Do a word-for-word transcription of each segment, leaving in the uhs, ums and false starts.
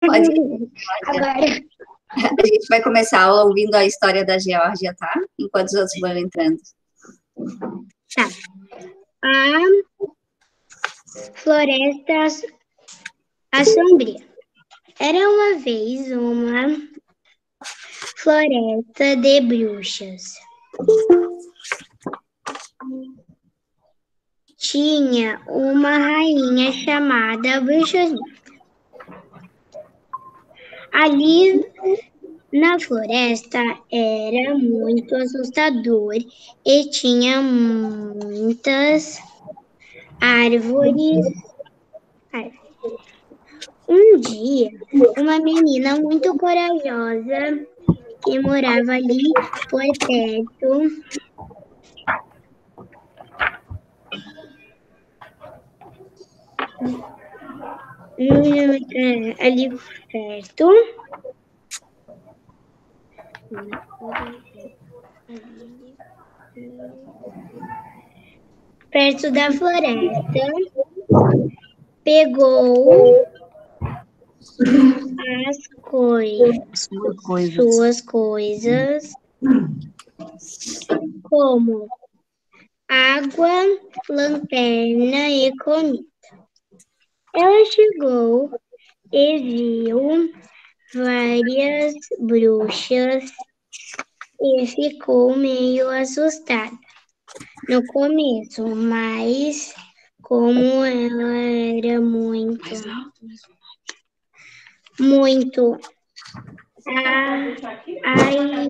Pode ir. Agora. A gente vai começar a aula ouvindo a história da Geórgia, tá? Enquanto os outros vão entrando. Tá. A Floresta Assombria. Era uma vez uma floresta de bruxas. Tinha uma rainha chamada Bruxosmita. Ali na floresta era muito assustador e tinha muitas árvores. Um dia, uma menina muito corajosa que morava ali por perto ali perto perto da floresta pegou as coisas, suas coisas, como água, lanterna e comida. Ela chegou e viu várias bruxas e ficou meio assustada no começo, mas como ela era muito, muito a,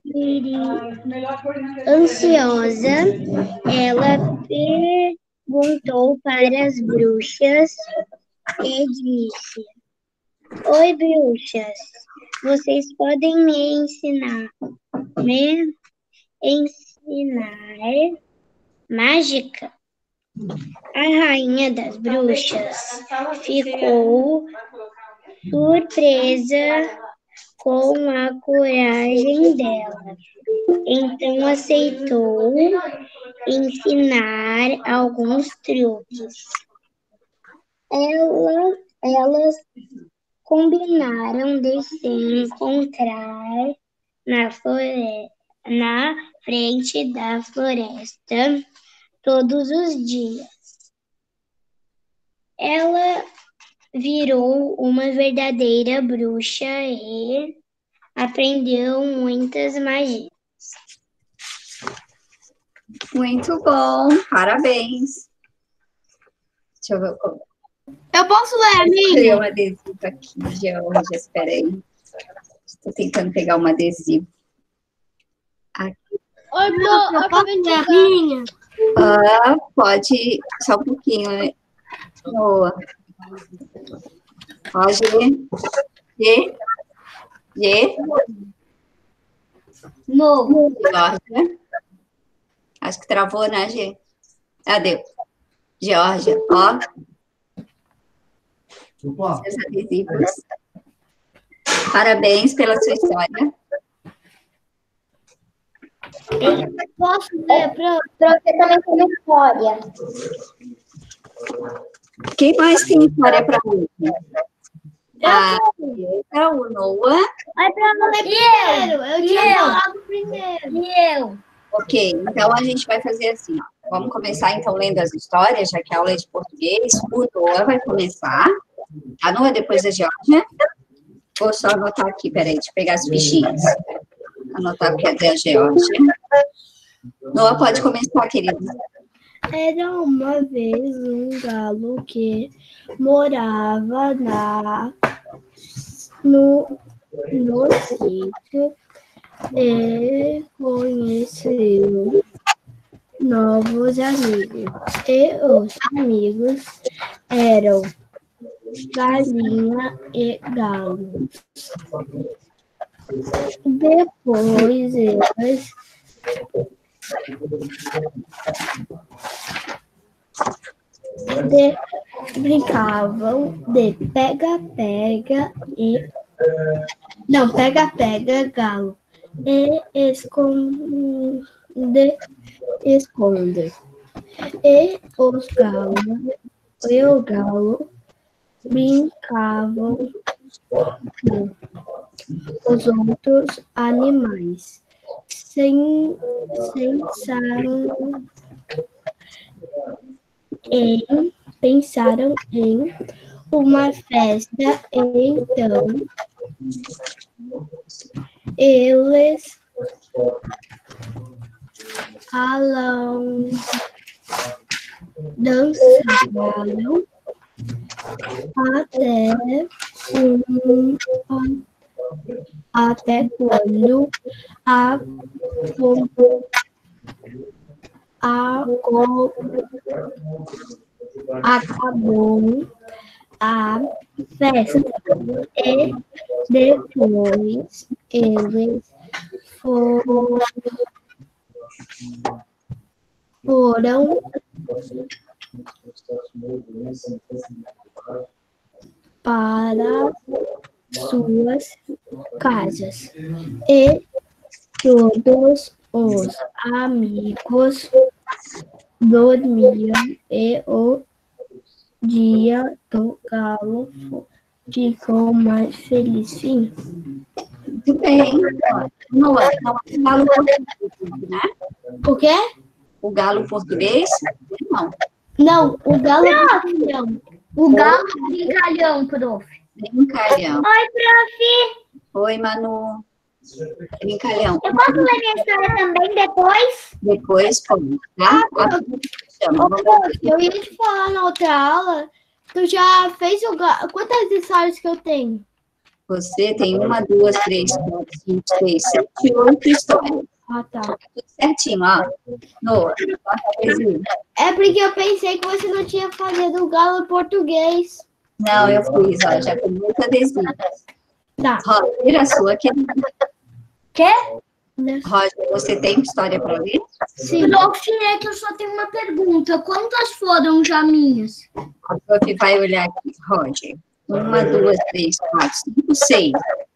ansiosa, ela perguntou para as bruxas e disse: Oi, bruxas, vocês podem me ensinar, me ensinar mágica? A rainha das bruxas ficou surpresa com a coragem dela. Então aceitou ensinar alguns truques. Ela, elas combinaram de se encontrar na, flore- na frente da floresta todos os dias. Ela virou uma verdadeira bruxa e aprendeu muitas magias. Muito bom, parabéns. Deixa eu ver como. Eu posso ler a minha? Criei um adesivo aqui, Geórgia, espera aí. Estou tentando pegar um adesivo. Aqui. Oi, Não, eu acabei de a minha. Ah, pode, só um pouquinho, né? Boa. Ó, G. G. G. No. Geórgia. Acho que travou, né, G? Adeus. Geórgia, ó. Seus adesivos. Parabéns pela sua história. Eu posso ler para você também tem uma história. Quem mais tem história para mim? Ah, é o Noah. Ai, para não ler primeiro. Eu tinha falado primeiro. E eu. Ok, então a gente vai fazer assim, ó. Vamos começar, então, lendo as histórias, já que a aula é de português. O Noah vai começar. A Noah, depois a Geórgia. Vou só anotar aqui, peraí, deixa eu pegar as fichinhas. Anotar o que quer dizer a Geórgia. Noah, pode começar, querido. Era uma vez um galo que morava na, no, no sítio e conheceu novos amigos. E os amigos eram galinha e galo. Depois eles de, brincavam de pega-pega e... Não, pega-pega, galo. E esconde, esconde. E os galos, e o galo brincavam Os outros animais sem, pensaram em, pensaram em uma festa, então eles falam, dançaram até um, até quando a, a, acabou a festa e depois eles foram, foram para suas casas e todos os amigos dormiam e o dia do galo ficou mais feliz. Sim. Muito bem. Noa, não é o galo português, né? O quê? O galo português? Não. Não, o galo brincalhão. O galo brincalhão, prof. Brincalhão. Oi, prof. Oi, Manu. Brincalhão. Eu posso ler minha história também depois? Depois, como? Tá? Ô, prof, eu ia te falar na outra aula. Tu já fez o galo? Quantas histórias que eu tenho? Você tem uma, duas, três, quatro, cinco, seis, sete, oito histórias. Ah, tá. Tudo certinho, ó. Noa, é porque eu pensei que você não tinha fazido o galo português. Não, eu fiz, ó, já com muita adesiva. Tá. Roger, a sua querida. Quê? Roger, você tem história para ler? Sim. Prof, é que eu só tenho uma pergunta. Quantas foram já minhas? A prof vai olhar aqui, Roger. Uma, duas, três, quatro, cinco, seis.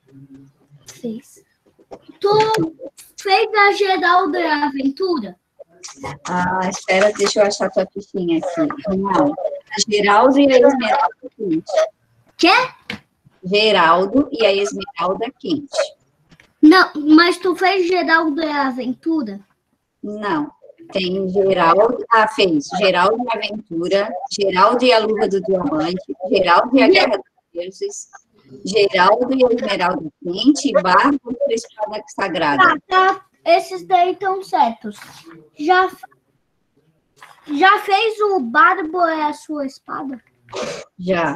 Seis. Tu fez a Geraldo e a Aventura? Ah, espera, deixa eu achar tua fichinha aqui. Não. A Geraldo e a Esmeralda Quente. Quê? Geraldo e a Esmeralda Quente. Não, mas tu fez Geraldo e a Aventura? Não. Tem Geraldo, ah, fez Geraldo e a Aventura, Geraldo e a Luva do Diamante, Geraldo e a Guerra dos Deuses, Geraldo e a Esmeralda Quente e Bardo e a Espada Sagrada. Tá, tá. Esses daí estão certos. Já, já fez o Barbo e a sua espada? Já.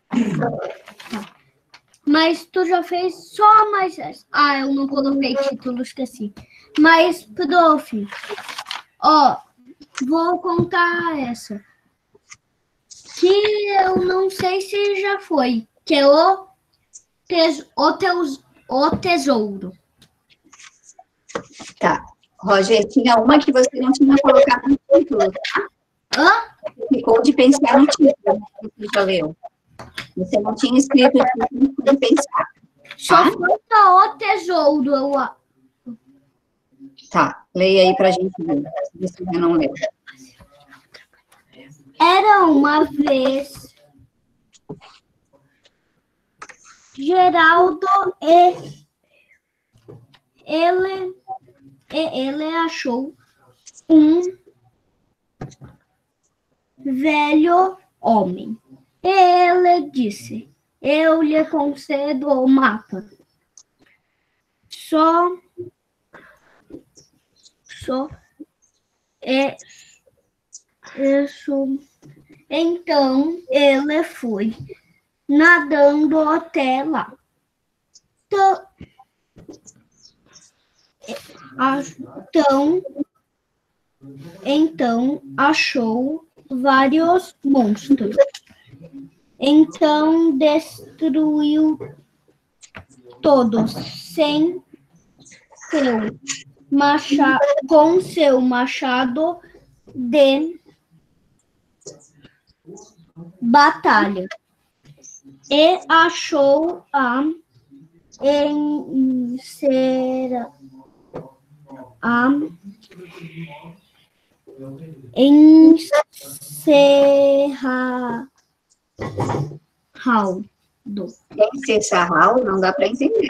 Tá. Mas tu já fez só mais essa. Ah, eu não coloquei título, esqueci. Mas, prof, ó, vou contar essa. Que eu não sei se já foi. Que é o, tes, o, teus, o tesouro. Tá. Roger, tinha uma que você não tinha colocado no título, tá? Hã? Ficou de pensar no título, que você já leu. Você não tinha escrito o título de pensar. Só Tá? falta o tesouro. Eu... Tá. Leia aí pra gente ver, se você já não leu. Era uma vez Geraldo e ele, e ele achou um velho homem. E ele disse, eu lhe concedo o mapa. Só, só é isso. Então, ele foi nadando até lá. Então, então, então achou vários monstros. Então, destruiu todos sem seu machado, com seu machado de batalha. E achou a encera, a encerrar Em Cessarral, não dá para entender.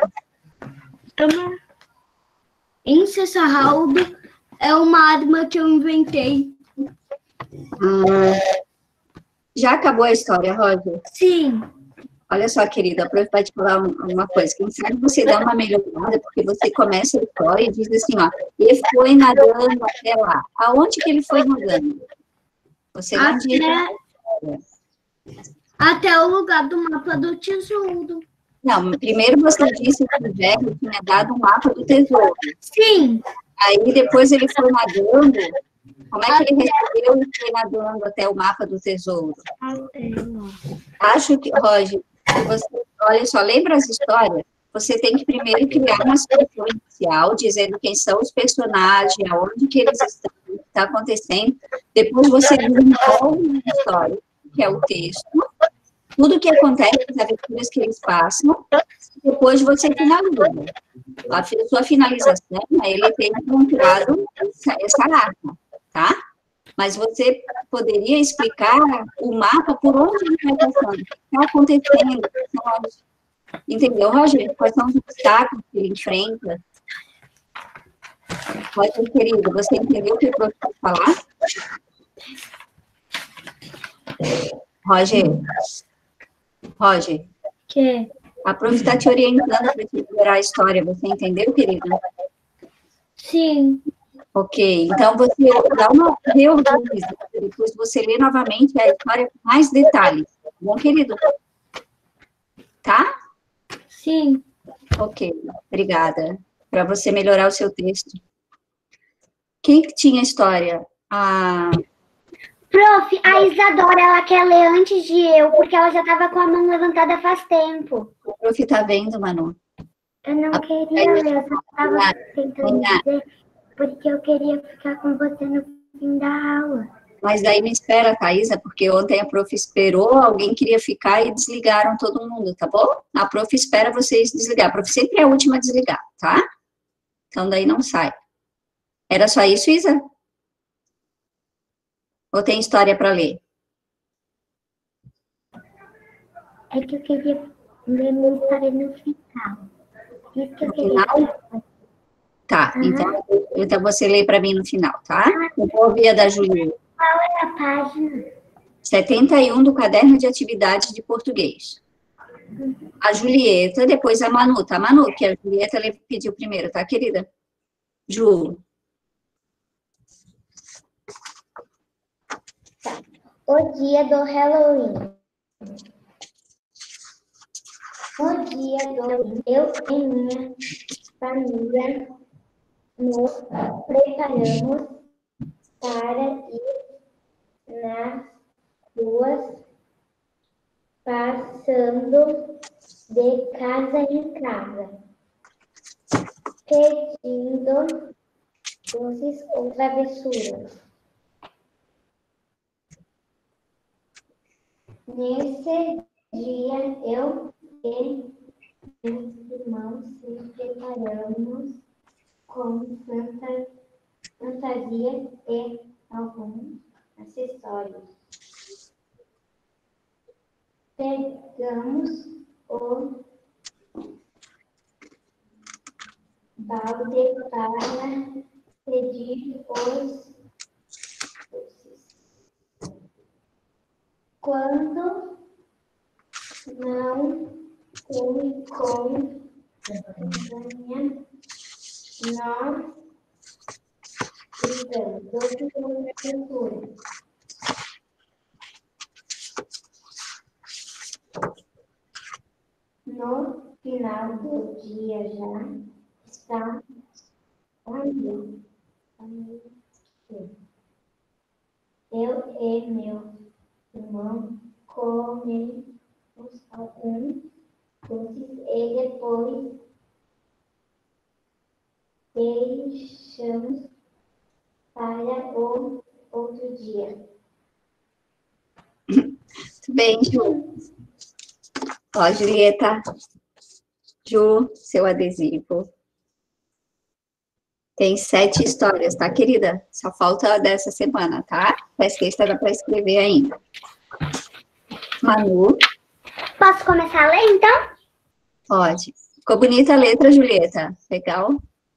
Em Cessarral é uma arma que eu inventei. Hum, já acabou a história, Roger? Sim. Olha só, querida, a prof vai te falar uma coisa. Quem sabe você dá uma melhorada, porque você começa a história e diz assim, ó, ele foi nadando até lá. Aonde que ele foi nadando? Você não diz. Até, até o lugar do mapa do tesouro. Não, primeiro você disse que o velho tinha dado um mapa do tesouro. Sim. Aí depois ele foi nadando. Como é que ele recebeu e foi nadando até o mapa do tesouro? Acho que, Roger, você, olha só, lembra as histórias? Você tem que primeiro criar uma situação inicial, dizendo quem são os personagens, aonde que eles estão, o que está acontecendo. Depois você desenvolve uma história, que é o texto, tudo o que acontece, as aventuras que eles passam, depois você finaliza. A sua finalização, ele tem encontrado essa, essa arma, tá? Mas você poderia explicar o mapa por onde ele vai passando, o que está acontecendo, entendeu, Roger? Quais são os obstáculos que ele enfrenta? Roger, querido, você entendeu o que eu estou falar? Roger? Roger? Que? A prof está te orientando para te liberar a história, você entendeu, querido? Sim. Ok, então você dá uma reorganização, depois você lê novamente a história com mais detalhes, tá bom, querido? Tá? Sim. Ok, obrigada. Para você melhorar o seu texto. Quem que tinha história? A... Prof, a Isadora, ela quer ler antes de eu, porque ela já estava com a mão levantada faz tempo. O prof está vendo, Manu? Eu não a... queria ler, eu só estava tentando dizer, porque eu queria ficar com você no fim da aula. Mas daí me espera, Thaisa, porque ontem a prof esperou, alguém queria ficar e desligaram todo mundo, tá bom? A prof espera vocês desligar. A prof sempre é a última a desligar, tá? Então daí não sai. Era só isso, Isa? Ou tem história para ler? É que eu queria ler minha história no final. Isso que eu no queria. Final? Tá, uhum. então, então você lê para mim no final, tá? Eu vou ouvir a da Julieta. Qual é a página? setenta e um do caderno de atividades de português. A Julieta, depois a Manu, tá, Manu? Que a Julieta pediu primeiro, tá, querida? Ju. O dia do Halloween. No dia do Halloween, eu e minha família nos preparamos para ir nas ruas, passando de casa em casa, pedindo doces ou travessuras. Nesse dia, eu e meus irmãos nos preparamos com fanta, fantasia e alguns acessórios. Pegamos o balde para pedir os doces. Quando não fui com vergonha, nós gritamos doces ou travessuras. No final do dia já está ali. Eu e meu irmão comemos alguns doces e depois deixamos para o outro dia. Muito bem, Ju. Ó, Julieta. Ju, seu adesivo. Tem sete histórias, tá, querida? Só falta a dessa semana, tá? Parece que está para escrever ainda. Manu. posso começar a ler, então? Pode. Ficou bonita a letra, Julieta. Legal.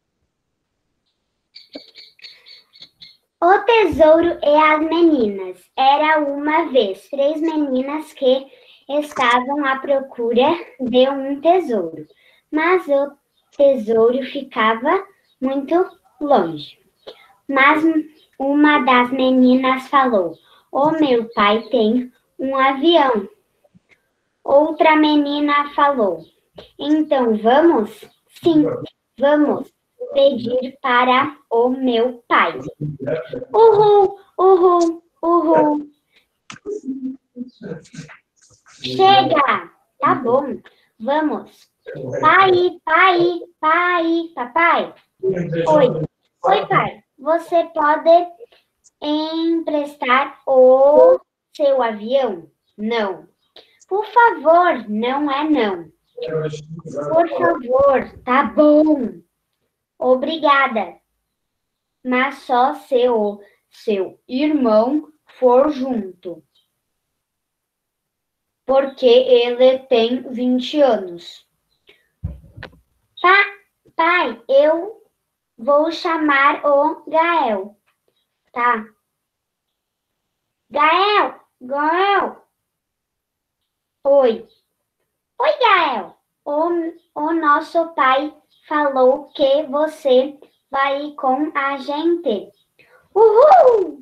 O tesouro e as meninas. Era uma vez três meninas que estavam à procura de um tesouro, mas o tesouro ficava muito longe. Mas uma das meninas falou: "O meu pai tem um avião." Outra menina falou: "Então vamos? Sim, vamos pedir para o meu pai." Uhul, uhul, uhul. Chega! Tá bom, vamos. Pai, pai, pai, papai. Oi, oi, pai. Você pode emprestar o seu avião? Não. Por favor, não é não. Por favor, tá bom. Obrigada. Mas só se o seu irmão for junto. Porque ele tem vinte anos. Pa, pai, eu vou chamar o Gael. Tá? Gael, Gael. Oi. Oi, Gael. O, o nosso pai falou que você vai ir com a gente. Uhul!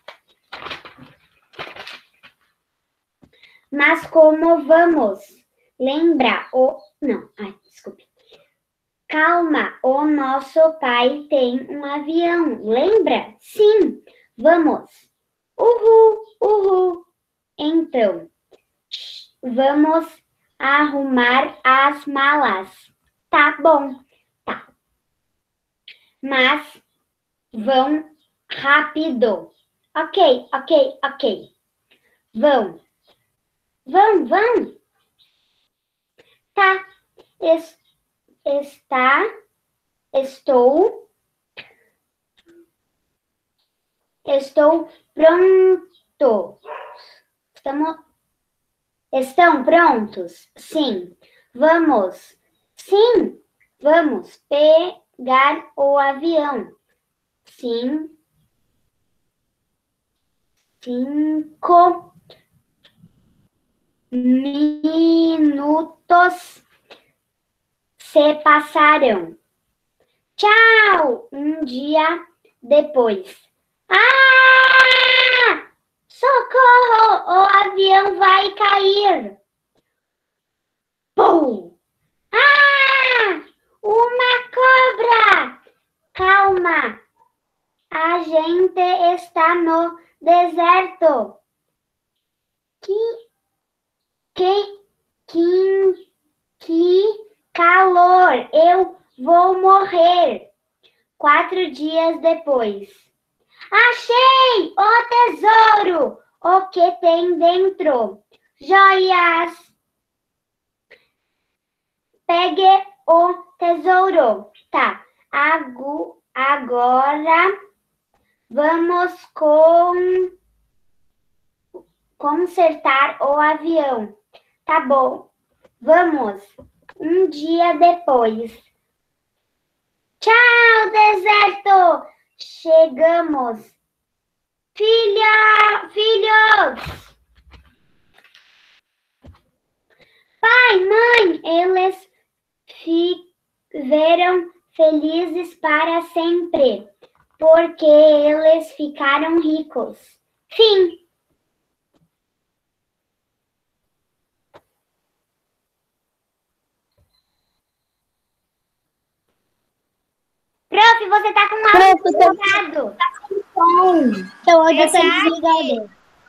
Mas como vamos? Lembra o... Não, ai, desculpe. Calma, o nosso pai tem um avião. Lembra? Sim, vamos. Uhul, uhul. Então, vamos arrumar as malas. Tá bom, tá. Mas vão rápido. Ok, ok, ok. Vão. Vão, vão. Tá. Es, está. Estou. Estou pronto. Estamos. Estão prontos? Sim. Vamos. Sim. Vamos pegar o avião. Sim. Cinco minutos se passaram. Tchau! Um dia depois. Ah! Socorro! O avião vai cair. Pum! Ah! Uma cobra! Calma! A gente está no deserto. Que, que, que, que calor! Eu vou morrer. Quatro dias depois. Achei o tesouro! O que tem dentro? Joias! Pegue o tesouro. Tá. Agu, agora vamos com, consertar o avião. Tá bom. Vamos. Um dia depois. Tchau, deserto! Chegamos. Filha, filhos! Pai, mãe, eles viveram felizes para sempre, porque eles ficaram ricos. Fim. Prof, você tá com um áudio desligado. Seu áudio tá desligado.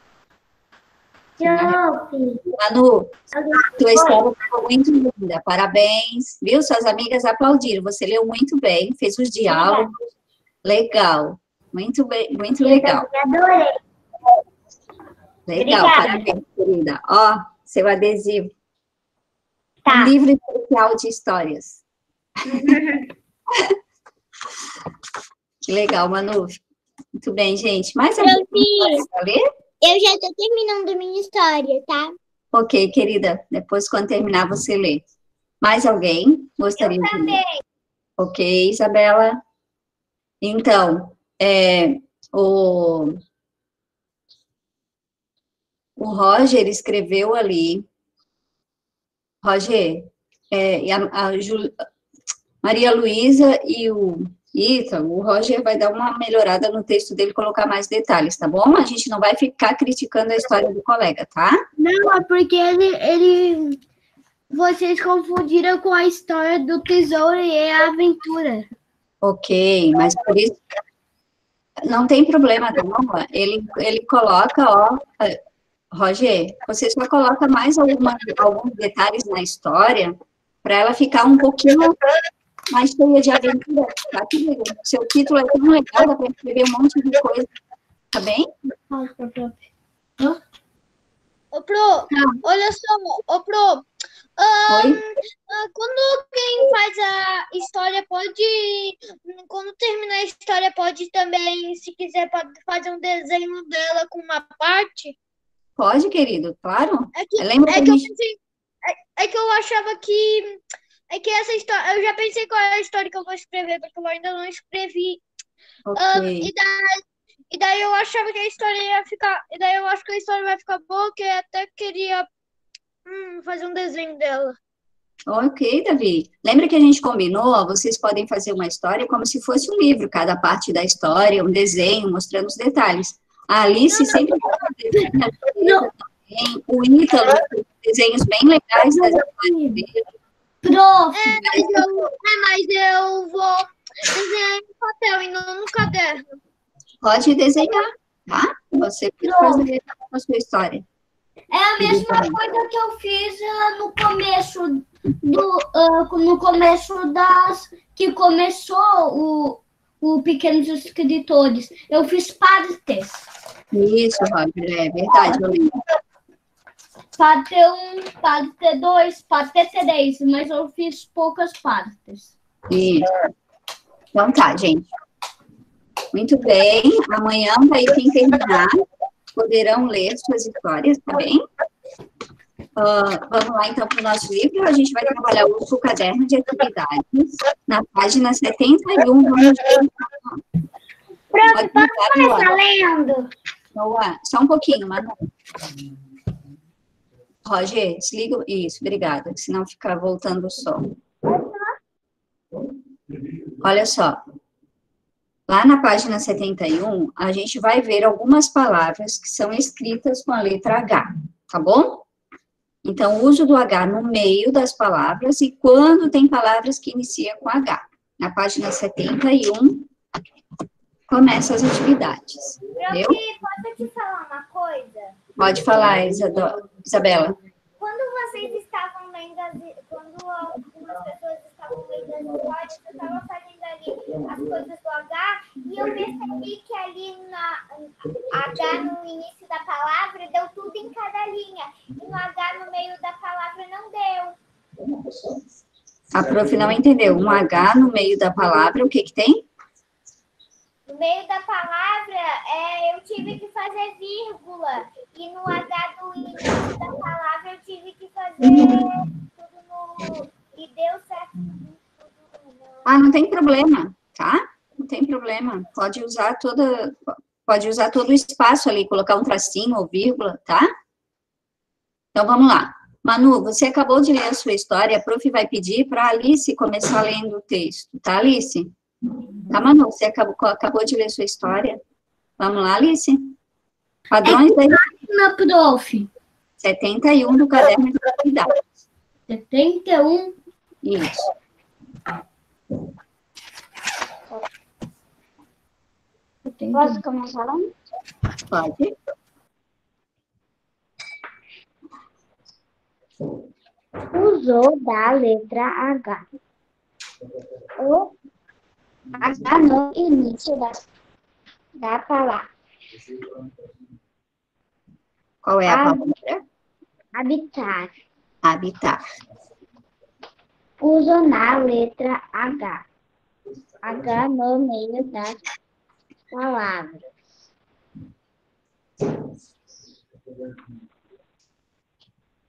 Prof. Manu, tua história ficou muito linda. Parabéns. Viu? Suas amigas aplaudiram. Você leu muito bem, fez os diálogos. Legal. Muito bem, muito legal. Adorei. Legal, Obrigada. parabéns, querida. Ó, seu adesivo. Tá. Um livro especial de histórias. Que legal, Manu. Muito bem, gente. Mais alguma coisa para ler? Eu já tô terminando minha história, tá? Ok, querida. Depois, quando terminar, você lê. Mais alguém gostaria de ler? Ok, Isabela. Então, é, o, o Roger escreveu ali. Roger, é, e a, a Ju- Maria Luísa e o Ítalo, o Roger vai dar uma melhorada no texto dele, colocar mais detalhes, tá bom? A gente não vai ficar criticando a história do colega, tá? Não, é porque ele, ele... Vocês confundiram com a história do tesouro e a aventura. Ok, mas por isso não tem problema, tá bom? Ele, ele coloca, ó, Roger, você só coloca mais alguma, alguns detalhes na história para ela ficar um pouquinho mais cheia de aventura, tá, querido? Seu título é tão legal, dá para escrever um monte de coisa, tá bem? Ô, Pro, olha só, ô, Pro, Oi? ah, quando quem faz a história pode, quando terminar a história, pode também, se quiser, pode fazer um desenho dela com uma parte? Pode, querido, claro. É que, Lembra que é a que eu gente... pensei, é, é que eu achava que, é que essa história, eu já pensei qual é a história que eu vou escrever, porque eu ainda não escrevi. Ah, Ok, e daí, e daí eu achava que a história ia ficar, e daí eu acho que a história vai ficar boa, que eu até queria hum, fazer um desenho dela. ok, Davi. Lembra que a gente combinou, ó, vocês podem fazer uma história como se fosse um livro, cada parte da história, um desenho, mostrando os detalhes. A Alice sempre faz desenho, a Julieta também, o Ítalo fez desenhos bem legais das histórias dele. Prof, É, mas eu, é, mas eu vou desenhar em papel e não no caderno. Pode desenhar, tá? Você pode fazer a sua história. é a mesma coisa que eu fiz ah, no começo do ah, no começo das que começou o, o Pequenos Escritores. Eu fiz partes. Isso, Roger, é verdade, eu lembro. Parte um, parte dois, parte três, mas eu fiz poucas partes. Isso. Então tá, gente. Muito bem. Amanhã, daí quem terminar, poderão ler suas histórias, tá bem? Uh, vamos lá, então, para o nosso livro. A gente vai trabalhar hoje o caderno de atividades, na página setenta e um. Vamos Prof, posso começar lendo? Boa. Só um pouquinho, Manu. Roger, desliga. Isso, obrigada, senão fica voltando o som. Olha só. Lá na página setenta e um, a gente vai ver algumas palavras que são escritas com a letra H, tá bom? Então, o uso do H no meio das palavras e quando tem palavras que iniciam com H. Na página setenta e um, começa as atividades. Entendeu? Posso te falar uma coisa? Pode falar, Isado- Isabela. Quando vocês estavam lendo, as, quando algumas pessoas estavam lendo as histórias, eu estava fazendo ali as coisas do H, e eu percebi que ali na H no início da palavra deu tudo em cada linha, e no H no meio da palavra não deu. A prof não entendeu. Um H no meio da palavra, o que que tem? No meio da palavra, é, eu tive que fazer vírgula. E no H do início da palavra, eu tive que fazer tudo no... E deu certo. Ah, não tem problema, tá? Não tem problema. Pode usar toda, pode usar todo o espaço ali, colocar um tracinho ou vírgula, tá? Então, vamos lá. Manu, você acabou de ler a sua história, a prof vai pedir para a Alice começar lendo o texto, tá, Alice? Tá, Manu, você acabou, acabou de ler a sua história. Vamos lá, Alice? Padrões da Na prof. setenta e um do caderno de atividades. setenta e um. Isso. Posso começar lendo? Pode. Usou da letra H. O H no início da, da palavra. Qual é a Ah. palavra? Habitar. Habitar. Usou na letra H. H no meio das palavras.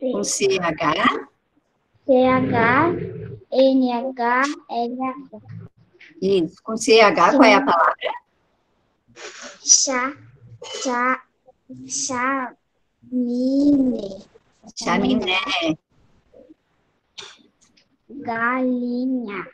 Com C H. C H N H L H. Isso. Com C H, qual é a palavra? Chá, chá, chamine. Chaminé. Galinha.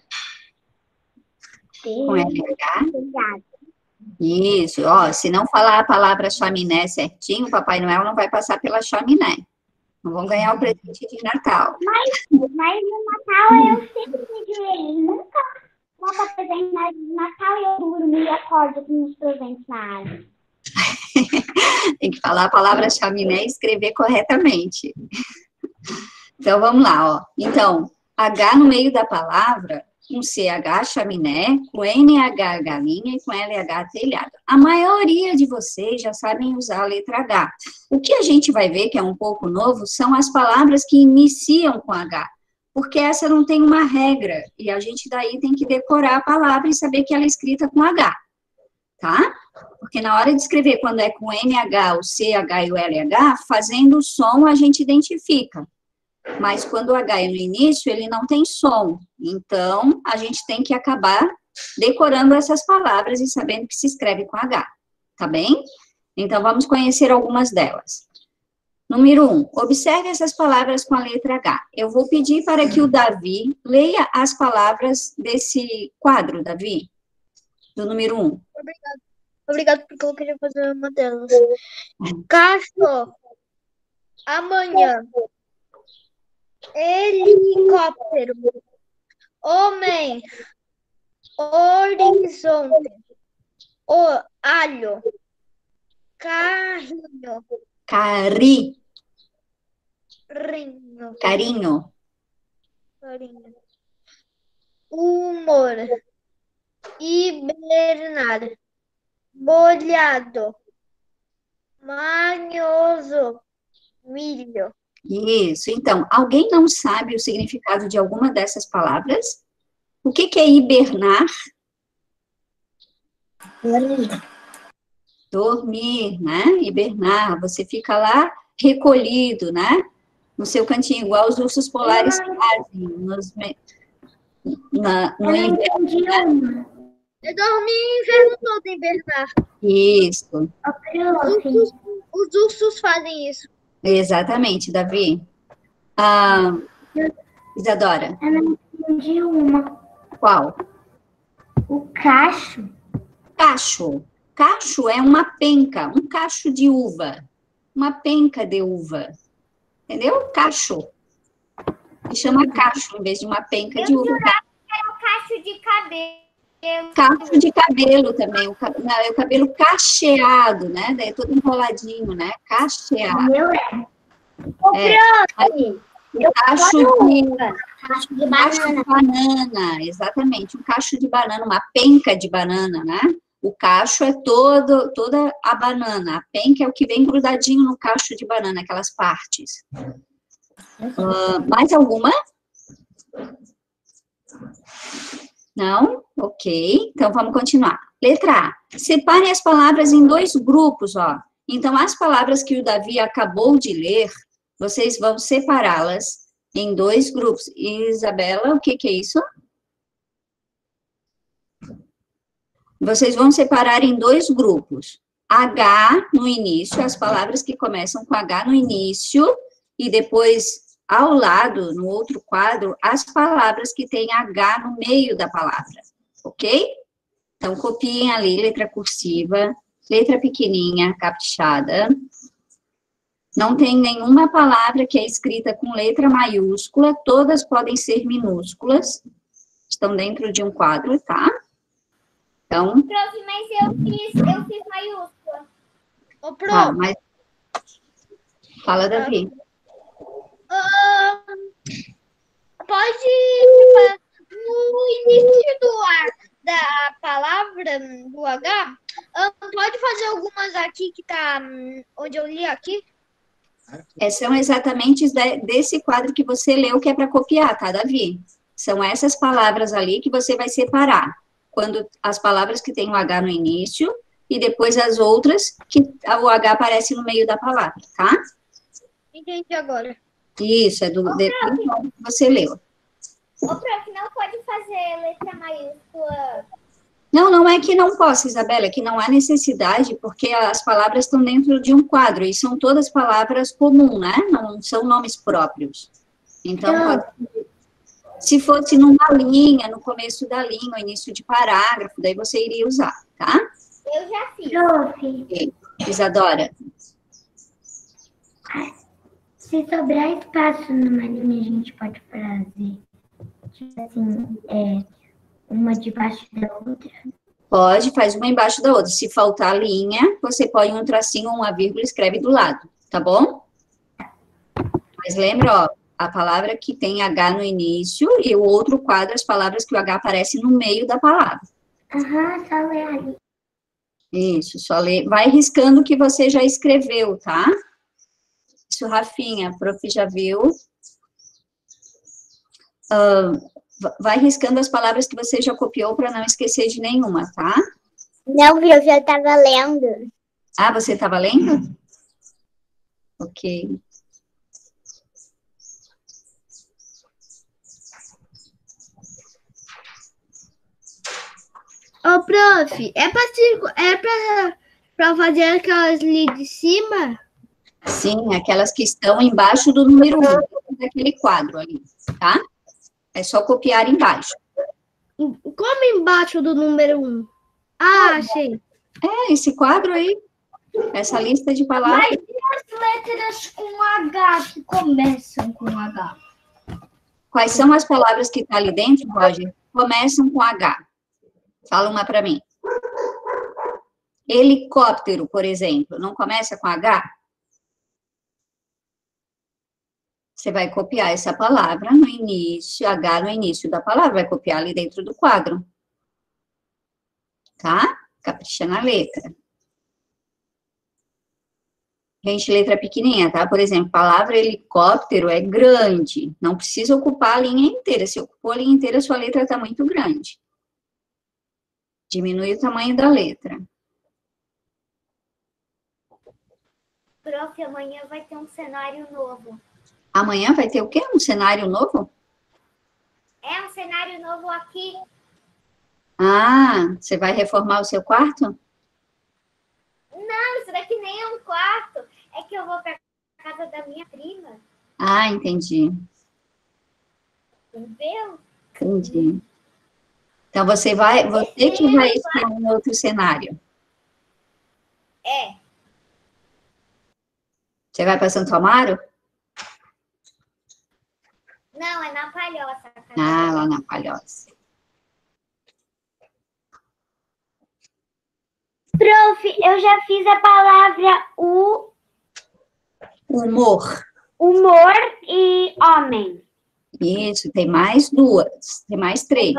Com L H. Telhado. Isso. Ó, se não falar a palavra chaminé certinho, o Papai Noel não vai passar pela chaminé. Não vão ganhar o presente de Natal. Mas, mas no Natal eu sempre pedi ele. Nunca dava presente no Natal e eu durmo e acordo com os presentes na árvore. Tem que falar a palavra chaminé e escrever corretamente. Então, vamos lá, ó. Então, H no meio da palavra, com C H, chaminé, com N H, galinha, e com L H, telhado. A maioria de vocês já sabem usar a letra H. O que a gente vai ver, que é um pouco novo, são as palavras que iniciam com H. Porque essa não tem uma regra, e a gente daí tem que decorar a palavra e saber que ela é escrita com H, tá? Porque na hora de escrever, quando é com N H, o C H e o L H, fazendo o som a gente identifica. Mas quando o H é no início, ele não tem som. Então, a gente tem que acabar decorando essas palavras e sabendo que se escreve com H, tá bem? Então, vamos conhecer algumas delas. Número um, observe essas palavras com a letra H. Eu vou pedir para que o Davi leia as palavras desse quadro, Davi, do número um. Obrigado. Obrigado, porque eu queria fazer uma delas. Cachorro. Amanhã. Helicóptero. Homem. Horizonte. O alho. Carrinho. Cari, Rinho. carinho. Carinho. Humor. Hibernar. Molhado. Manhoso. Milho. Isso. Então, alguém não sabe o significado de alguma dessas palavras? O que, que é hibernar? Dormir, né? Hibernar. Você fica lá recolhido, né? No seu cantinho, igual os ursos polares fazem nos, na, no Eu não inverno. entendi uma. Eu dormi o inverno todo em Bernard. Isso. Ô, Os prof, ursos, os ursos fazem isso. Exatamente, Davi. Ah, Isadora, eu não entendi uma. qual? O cacho. Cacho. Cacho é uma penca, um cacho de uva. Uma penca de uva. Entendeu? Cacho. Se chama cacho, em vez de uma penca de uva. Cacho de cabelo. Cacho de cabelo também. O, ca- não, é o cabelo cacheado, né? Daí é todo enroladinho, né? Cacheado. Meu é. Ô, É. prof, Cacho de, cacho de cacho banana. de banana, exatamente. Um cacho de banana, uma penca de banana, né? O cacho é todo, toda a banana. A penca é o que vem grudadinho no cacho de banana, aquelas partes. Ah, mais alguma? Não? Ok. Então, vamos continuar. Letra A. Separe as palavras em dois grupos, ó. Então, as palavras que o Davi acabou de ler, vocês vão separá-las em dois grupos. Isabela, o que que é isso? Vocês vão separar em dois grupos. H no início, as palavras que começam com H no início, e depois, ao lado, no outro quadro, as palavras que têm H no meio da palavra, ok? Então, copiem ali, letra cursiva, letra pequenininha, caprichada. Não tem nenhuma palavra que é escrita com letra maiúscula, todas podem ser minúsculas, estão dentro de um quadro, tá? Então, Prof, mas eu fiz, eu fiz maiúscula. Ô, Pro, ah, mas... Fala, Davi. ah, pode, no início do ar, da palavra, do H, ah, pode fazer algumas aqui que tá, hum, onde eu li aqui? É, são exatamente de- desse quadro que você leu, que é para copiar, tá, Davi? São essas palavras ali que você vai separar. Quando as palavras que têm o H no início, e depois as outras que o H aparece no meio da palavra, tá? Entendi agora. Isso, é do depende do que você leu. Ô, prof, não pode fazer letra maiúscula. Não, não é que não possa, Isabela, é que não há necessidade, porque as palavras estão dentro de um quadro, e são todas palavras comuns, né? Não são nomes próprios. Então, pode... se fosse numa linha, no começo da linha, no início de parágrafo, daí você iria usar, tá? Eu já fiz. Prof, Ok. Isadora, se sobrar espaço numa linha, a gente pode fazer, tipo assim, é, uma debaixo da outra. pode, faz uma embaixo da outra. Se faltar linha, você põe um tracinho ou uma vírgula e escreve do lado, tá bom? Mas lembra, ó, a palavra que tem H no início e o outro quadro, as palavras que o H aparece no meio da palavra. Aham, só ler ali. Isso, só lê. Vai riscando o que você já escreveu, tá? Isso, Rafinha, a prof já viu. Ah, vai riscando as palavras que você já copiou para não esquecer de nenhuma, tá? Não, viu? Eu já estava lendo. Ah, você estava lendo? Ok. Ô, prof, é pra, se- é pra, pra fazer aquelas ali de cima? Sim, aquelas que estão embaixo do número um, daquele quadro ali, tá? É só copiar embaixo. Como embaixo do número um? Ah, achei. É, esse quadro aí, essa lista de palavras. Mas e as letras com H que começam com H? Quais são as palavras que estão ali dentro, Roger? Começam com H. Fala uma para mim. Helicóptero, por exemplo, não começa com H? Você vai copiar essa palavra no início, H no início da palavra, vai copiar ali dentro do quadro. Tá? Capricha na letra. Gente, letra pequenininha, tá? Por exemplo, palavra helicóptero é grande. Não precisa ocupar a linha inteira. Se ocupou a linha inteira, sua letra está muito grande. Diminui o tamanho da letra. Prof, amanhã vai ter um cenário novo. Amanhã vai ter o quê? Um cenário novo? É um cenário novo aqui. Ah, você vai reformar o seu quarto? Não, isso daqui nem é um quarto. É que eu vou para casa da minha prima. Ah, entendi. Entendeu? Entendi. Então, você vai, você que vai escolher um outro cenário. É. Você vai para Santo Amaro? Não, é na Palhoça. a casa Ah, dela. lá na Palhoça. Prof, eu já fiz a palavra o, Humor. humor e homem. Isso, tem mais duas, tem mais três.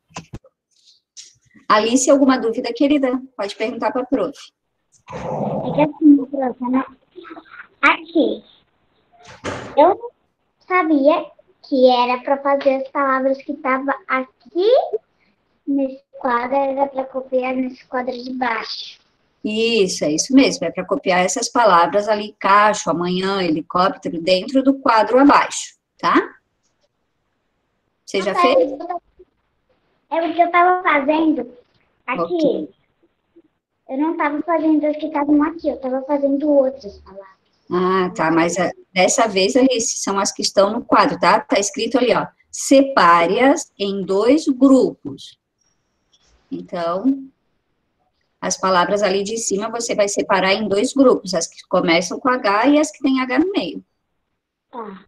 Alice, alguma dúvida, querida? Pode perguntar para a prof. É que assim, prof, né? Aqui. Eu não sabia que era para fazer as palavras que estavam aqui nesse quadro, era para copiar nesse quadro de baixo. Isso, é isso mesmo, é para copiar essas palavras ali, cacho, amanhã, helicóptero, dentro do quadro abaixo, tá? Você já fez? É o que eu estava fazendo aqui. Ok. Eu não estava fazendo as que estavam aqui, eu estava fazendo outras palavras. Ah, tá, mas a- dessa vez, Alice, são as que estão no quadro, tá? Tá escrito ali, ó, separe-as em dois grupos. Então, as palavras ali de cima você vai separar em dois grupos, as que começam com H e as que têm H no meio. Tá.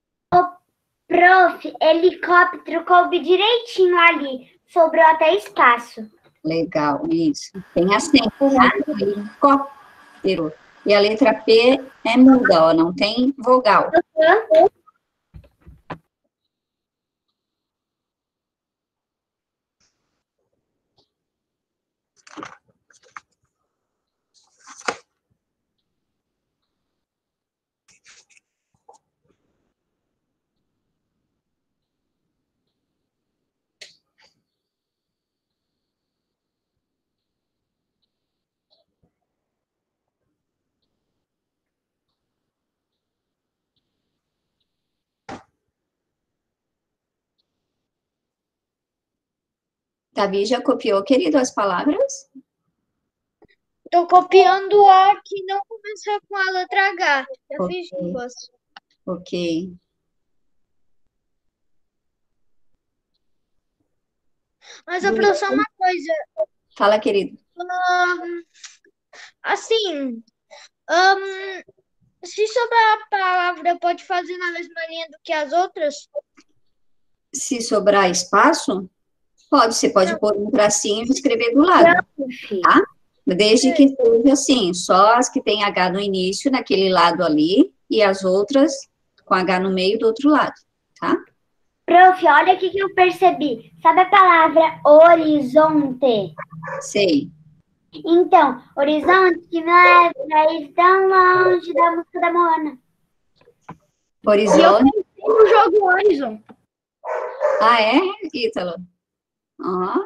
Prof, helicóptero coube direitinho ali, sobrou até espaço. Legal, isso. Tem acento, tá? Helicóptero. E a letra P é muda, ó, não tem vogal. Davi já copiou, querido, as palavras? Tô copiando a que não começa com a letra H. Já Ok. fiz duas. Ok. Mas, a professor, uma coisa. Fala, querido. ahn, assim, ahn, se sobrar a palavra, pode fazer na mesma linha do que as outras? Se sobrar espaço, pode, você pode pôr um tracinho e escrever do lado, tá? Desde que seja assim, só as que tem H no início, naquele lado ali, e as outras com H no meio do outro lado, tá? Prof, olha o que que eu percebi. Sabe a palavra horizonte? Sei. Então, horizonte que me leva ir tão longe da música da Moana. Horizonte. No jogo Horizon. Ah, é, Ítalo? Ó,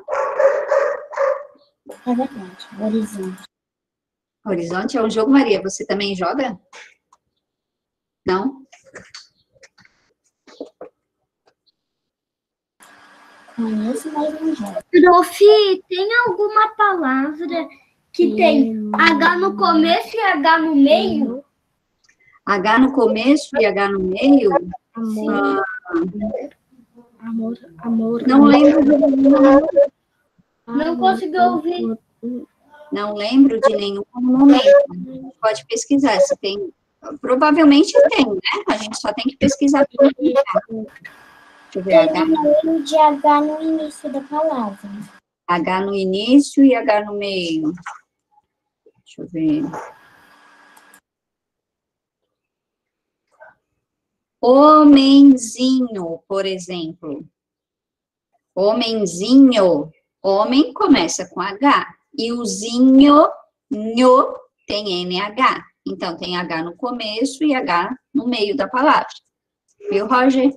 É verdade, horizonte. Horizonte é um jogo, Maria. Você também joga? Não? Conheço, mas não jogo. Prof, tem alguma palavra que tem H no começo e H no meio? H no começo e H no meio? Amor. Amor, amor. Não lembro de nenhum, Não consegui ouvir. não lembro de nenhum momento. A gente pode pesquisar se tem. Provavelmente tem, né? A gente só tem que pesquisar. Deixa eu ver, H, meio de H no início da palavra. H no início e H no meio. Deixa eu ver. Homenzinho, por exemplo. Homenzinho. Homem começa com H. E o zinho, nho, tem N H. Então, tem H no começo e H no meio da palavra. Viu, Roger?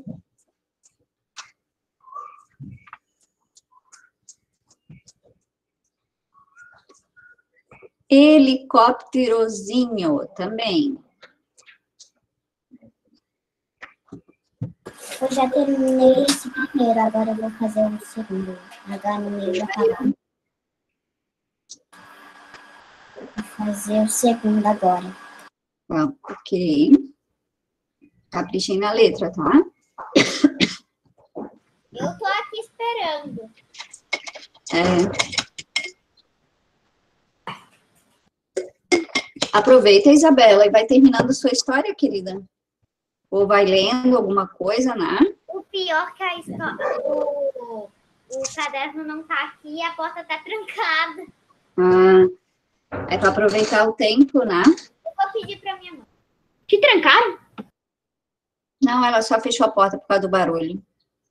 Helicópterozinho também. Eu já terminei esse primeiro, agora eu vou fazer o segundo. H no meio da palavra. Vou fazer o segundo agora. Ah, ok. Caprichem na letra, tá? Eu tô aqui esperando. É. Aproveita, Isabela, e vai terminando sua história, querida. Ou vai lendo alguma coisa, né? O pior que a escola, o, o caderno não tá aqui e a porta tá trancada. Ah, é para aproveitar o tempo, né? Eu vou pedir pra minha mãe. Te trancaram? Não, ela só fechou a porta por causa do barulho.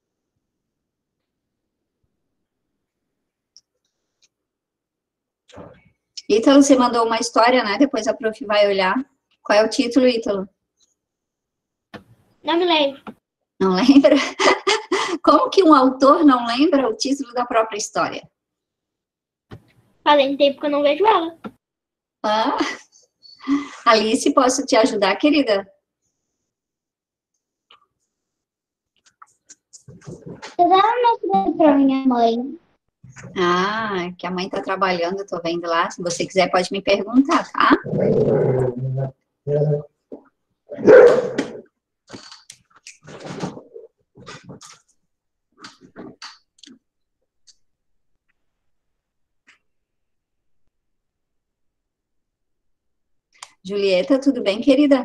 Ítalo, você mandou uma história, né? Depois a prof vai olhar. Qual é o título, Ítalo? Não me lembro. Não lembra? Como que um autor não lembra o título da própria história? Fazendo tempo que eu não vejo ela. Ah, Alice, posso te ajudar, querida? Eu dava uma escrita pra minha mãe. Ah, que a mãe tá trabalhando, eu tô vendo lá. Se você quiser, pode me perguntar, tá? Julieta, tudo bem, querida?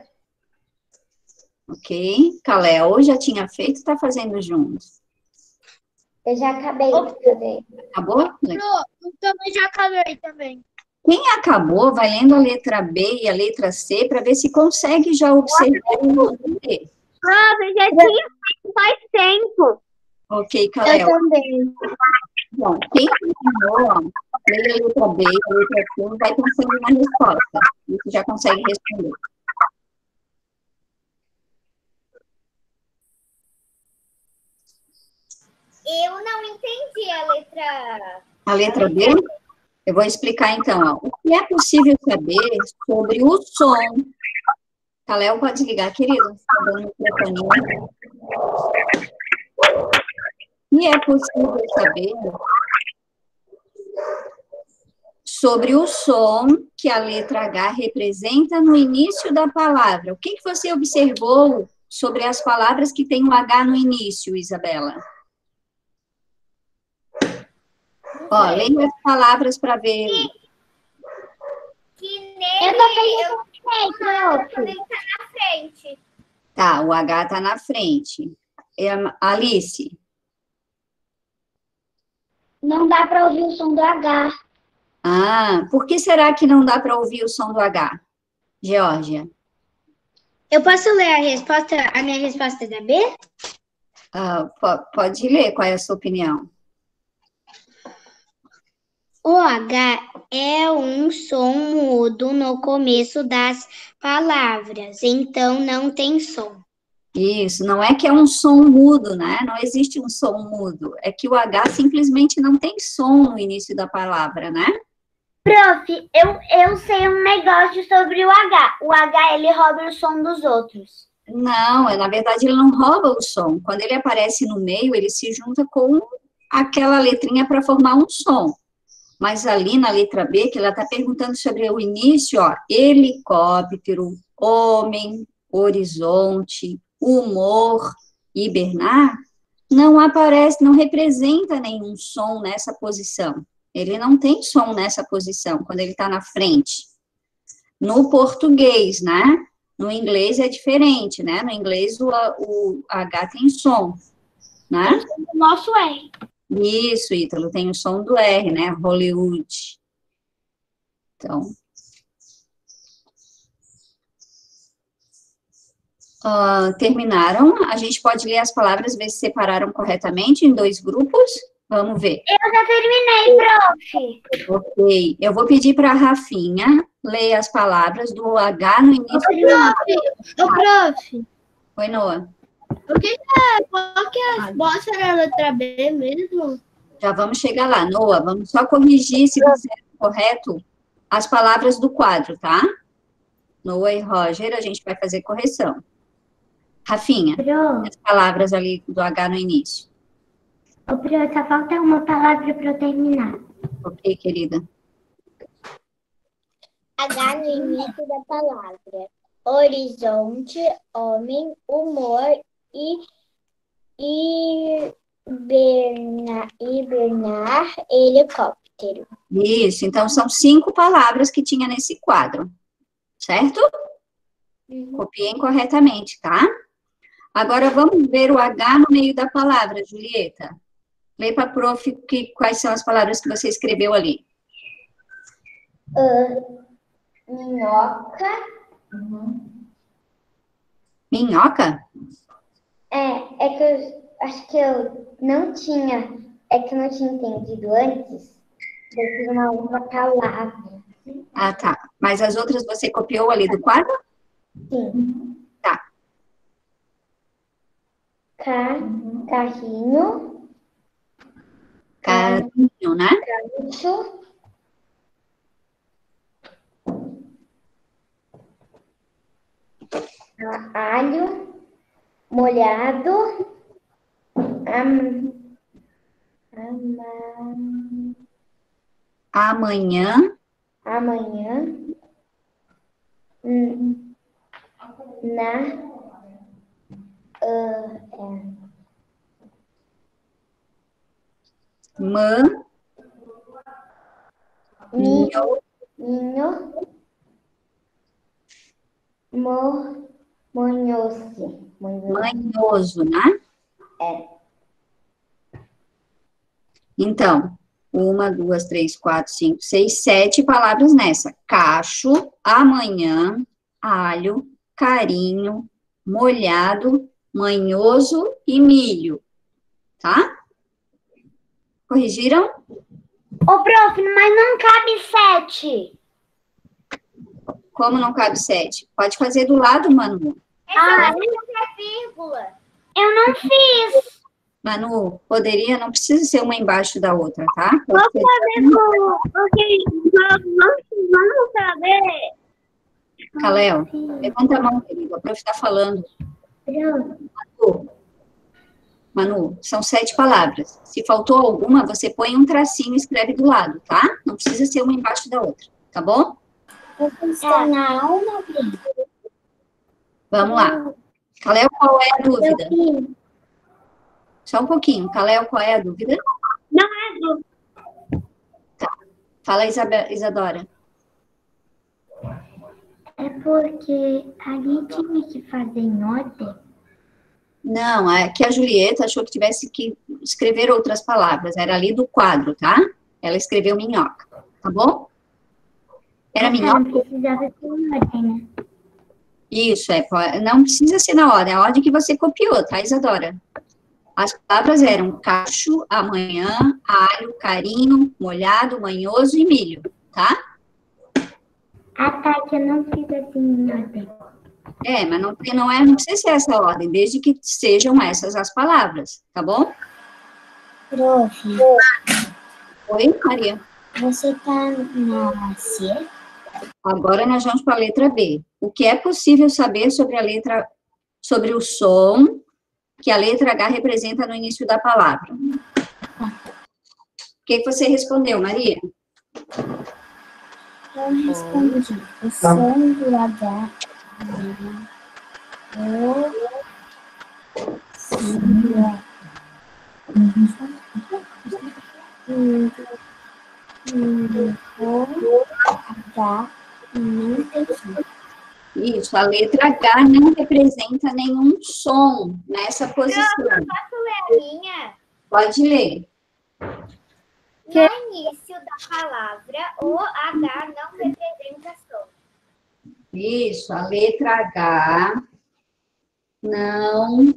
Ok. Caléo, já tinha feito, tá fazendo junto. Eu já acabei de fazer. Acabou? Pro, eu também já acabei também. Quem acabou, vai lendo a letra B e a letra C para ver se consegue já observar o D. Ah, eu já tinha feito faz tempo. Ok, Caléo. também. Bom, quem terminou, ó, leia a letra B, a letra C, vai pensando na resposta. Você já consegue responder. Eu não entendi a letra. A letra B, eu vou explicar então. Ó. O que é possível saber sobre o som? Caléo, pode ligar, querido? Está dando o microfone. O que é possível saber sobre o som que a letra H representa no início da palavra. O que, que você observou sobre as palavras que tem o H no início, Isabela? Ó, leia as palavras para ver. Que Eu nele também eu não sei, quando ele tá na frente. Tá, o H tá na frente. É, Alice? Não dá para ouvir o som do H. Ah, por que será que não dá para ouvir o som do H? Geórgia? Eu posso ler a resposta, a minha resposta da B? Ah, po- pode ler, qual é a sua opinião? O H é um som mudo no começo das palavras, então não tem som. Isso, não é que é um som mudo, né? Não existe um som mudo. É que o H simplesmente não tem som no início da palavra, né? Prof, eu, eu sei um negócio sobre o H. O H, ele rouba o som dos outros. Não, é, na verdade ele não rouba o som. Quando ele aparece no meio, ele se junta com aquela letrinha para formar um som. Mas ali na letra B, que ela está perguntando sobre o início, ó, helicóptero, homem, horizonte, humor, hibernar, não aparece, não representa nenhum som nessa posição. Ele não tem som nessa posição, quando ele está na frente. No português, né? No inglês é diferente, né? No inglês o, o H tem som, né? O nosso R. Isso, Ítalo, tem o som do R, né? Hollywood. Então. Uh, terminaram? A gente pode ler as palavras, ver se separaram corretamente em dois grupos? Vamos ver. Eu já terminei, prof. Ok. Eu vou pedir para a Rafinha ler as palavras do H no início. Ô, prof, Oi, Noah. o que é, qual que é a resposta da letra B mesmo? Já vamos chegar lá. Noah, vamos só corrigir, se fizer correto, as palavras do quadro, tá? Noah e Roger, a gente vai fazer correção. Rafinha, Pro, as palavras ali do H no início. ô, Pro, só falta uma palavra para eu terminar. Ok, querida. H no início da palavra. Horizonte, homem, humor e hibernar, hibernar helicóptero. Isso, então são cinco palavras que tinha nesse quadro, certo? Uhum. Copiem corretamente, tá? Agora vamos ver o H no meio da palavra, Julieta. Lê para a prof que, quais são as palavras que você escreveu ali. Uh, minhoca. Minhoca? É, é que eu acho que eu não tinha, é que eu não tinha entendido antes. Eu fiz uma outra palavra. Ah, tá. Mas as outras você copiou ali do quadro? Sim. Tá. Ca, carrinho. Carinho, né? Isso. Alho. Molhado. Am, ama, Amanhã, amanhã. Hum, Na. ah, é, mã, mi- nho, Minho. Mo, monhoce. Monhoce. manhoso, né? É. Então, uma, duas, três, quatro, cinco, seis, sete palavras nessa. Cacho, amanhã, alho, carinho, molhado, manhoso e milho. Tá? Corrigiram? Ô, prof, mas não cabe sete. Como não cabe sete? Pode fazer do lado, Manu. Ah, Vírgula. eu não fiz. Manu, poderia, não precisa ser uma embaixo da outra, tá? Pode ser- Ok, vamos, vamos saber. Caléo, levanta a mão, querido. A prof está falando. Pro, Manu, Manu, são sete palavras. Se faltou alguma, você põe um tracinho e escreve do lado, tá? Não precisa ser uma embaixo da outra, tá bom? Eu estou na aula, Bri. Vamos lá. Caléu, qual é a dúvida? Eu Só um pouquinho. Caléu, qual é a dúvida? Não é dúvida. Fala, Isabe- Isadora. É porque a gente tinha que fazer em ordem. Não, é que a Julieta achou que tivesse que escrever outras palavras. Era ali do quadro, tá? Ela escreveu minhoca, tá bom? Era minhoca? Não precisava ser em ordem, né? Isso, é. po- Não precisa ser na ordem. É a ordem que você copiou, tá, Isadora? As palavras eram cacho, amanhã, alho, carinho, molhado, manhoso e milho, tá? A Tati, eu não fiz assim em ordem. É, mas não, não, é, não precisa ser essa ordem, desde que sejam essas as palavras, tá bom? Prof, Oi, Maria? você tá na C? Agora nós vamos para a letra B. O que é possível saber sobre a letra, sobre o som que a letra H representa no início da palavra? O que, que você respondeu, Maria? Eu respondi. O som do H o sim, o H não tem som. Isso, a letra H não representa nenhum som nessa posição. Posso ler a minha? Pode ler. No início da palavra, o H não representa som. Isso, a letra H não.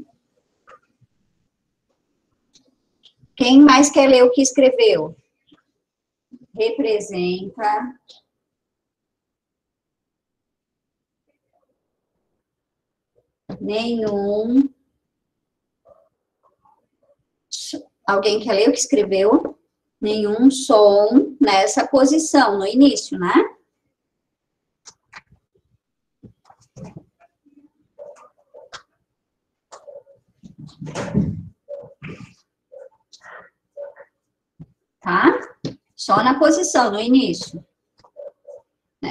Quem mais quer ler o que escreveu? Representa. Nenhum. Alguém quer ler o que escreveu? Nenhum som nessa posição, no início, né? Tá? Só na posição, no início. Né?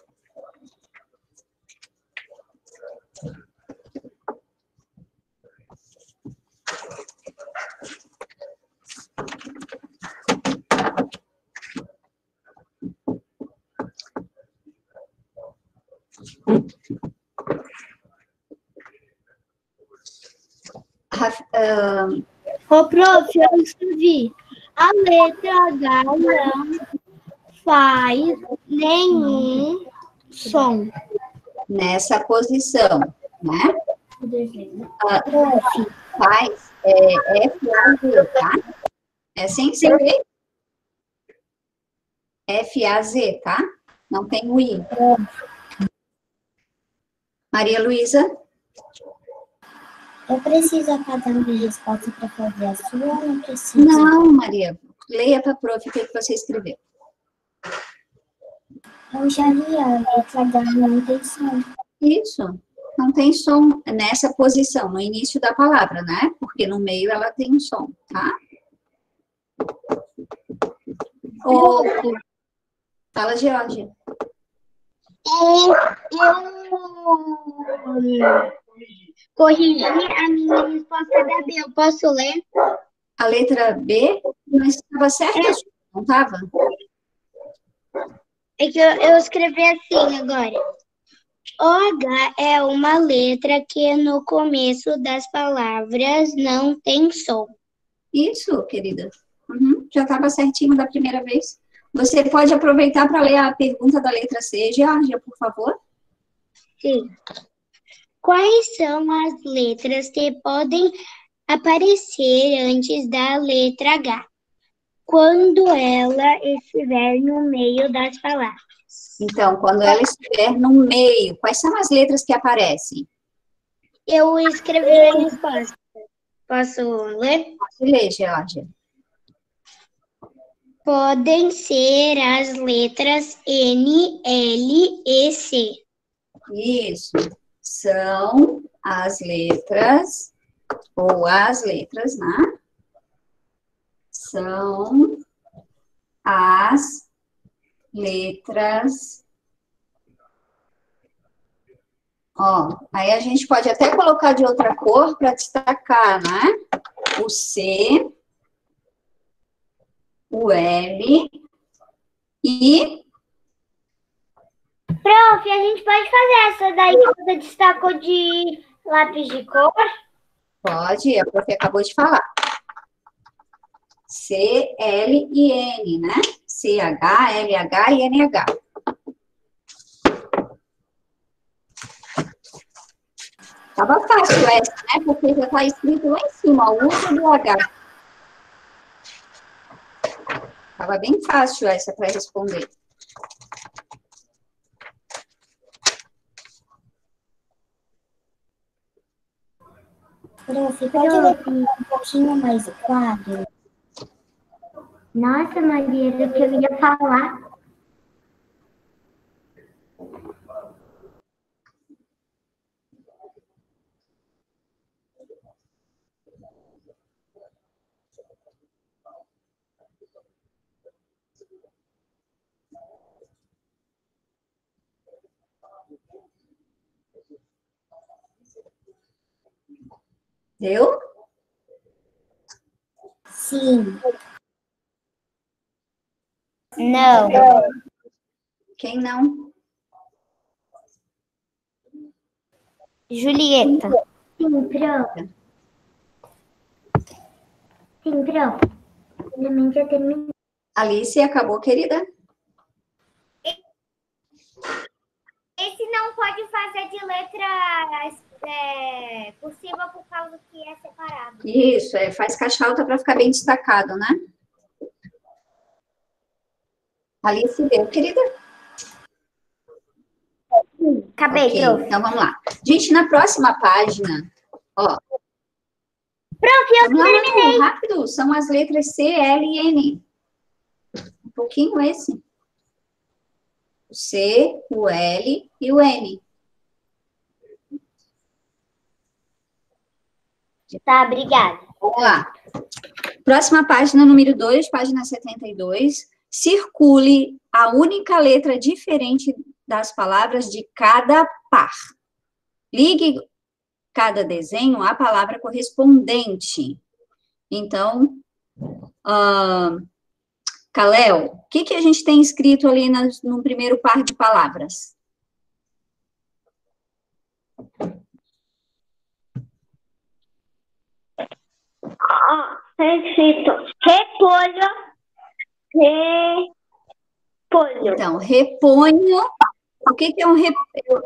Raf- ah, Ô, prof, eu escrevi. A letra H não faz nenhum som. nessa posição, né? Ah, Prof, faz é F A Z, tá? É sem ser E. F A Z, tá? Não tem o I. Maria Luísa? eu preciso apagar minha resposta para fazer a sua ou não preciso? Não, Maria. Leia para a prof o que que você escreveu. Eu já li a letra H não tem som. Isso. Não tem som nessa posição, no início da palavra, né? Porque no meio ela tem um som, tá? Ô, fala, Georgia. Eu corrigi a minha resposta da B. Eu posso ler? A letra B não estava certa, não estava? É que eu, eu escrevi assim agora. O H é uma letra que no começo das palavras não tem som. Isso, querida. Uhum, já estava certinho da primeira vez. Você pode aproveitar para ler a pergunta da letra C, Georgia, por favor? Sim. Quais são as letras que podem aparecer antes da letra H, quando ela estiver no meio das palavras? Então, quando ela estiver no meio, quais são as letras que aparecem? Eu escrevi a resposta. Posso ler? Pode ler, Georgia. Podem ser as letras N, L e C. Isso. São as letras ou as letras, né? São as letras. Ó, aí a gente pode até colocar de outra cor para destacar, né? O C, o L e... Prof, a gente pode fazer essa daí que você destacou de lápis de cor? Pode, a prof acabou de falar. C, L e N, né? C H, L H e N H. Tava fácil essa, né? Porque já tá escrito lá em cima, o uso do H. Tava bem fácil essa para responder. Prof, pode ler um pouquinho mais o quadro? Nossa, Maria, era o que eu ia falar. Deu? Sim. Não. Quem não? Julieta. Sim, prof. Sim, prof. Realmente já terminei. Alice, acabou, querida? Esse não pode fazer de letra é, por cima por causa que é separado. Isso, é, faz caixa alta para ficar bem destacado, né? Alice, deu, querida? Acabei, Ok, prof. então vamos lá. Gente, na próxima página, ó. Prof, eu Vamos lá, terminei. rápido, rápido, são as letras C, L e N. Um pouquinho esse. O C, o L e o N. Tá, obrigada. Vamos lá. Próxima página, número dois, página setenta e dois. Circule a única letra diferente das palavras de cada par. Ligue cada desenho à palavra correspondente. Então, uh, Kalel, o que, que a gente tem escrito ali no, no primeiro par de palavras? Tá escrito repolho, repolho. Então, reponho. O que, que é um repolho?